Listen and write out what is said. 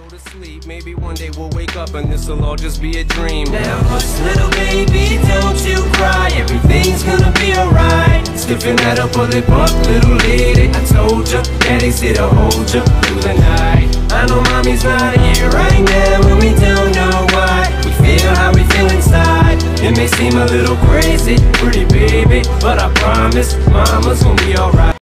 to sleep. Maybe one day we'll wake up and this'll all just be a dream. Now hush, little baby, don't you cry. Everything's gonna be alright. Stiffen that upper lip up, little lady. I told ya, daddy's here to hold ya through the night. I know mommy's not here right now, and we don't know why. We feel how we feel inside. It may seem a little crazy, pretty baby, but I promise mama's gonna be alright.